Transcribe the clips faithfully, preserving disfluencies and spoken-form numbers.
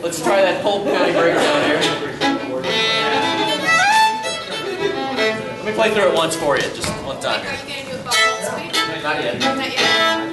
Let's try that Polk County breakdown here. Let me play through it once for you, just one time here. Are you going to do a bubble speed? Not yet. Not yet.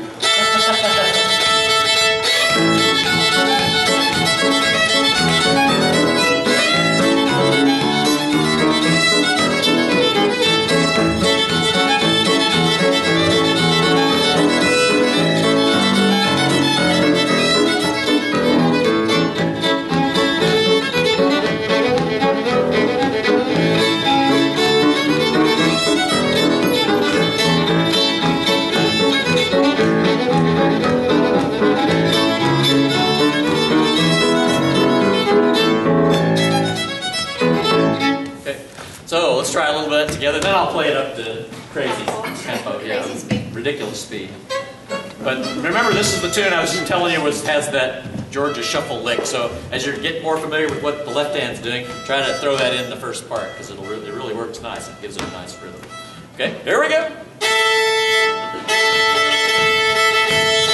So let's try a little bit together, then I'll play it up to crazy tempo, yeah, Crazy speed. ridiculous speed. But remember, this is the tune I was telling you was has that Georgia shuffle lick. So as you get more familiar with what the left hand's doing, try to throw that in the first part because it'll really, it really works nice. It gives it a nice rhythm. Okay, here we go.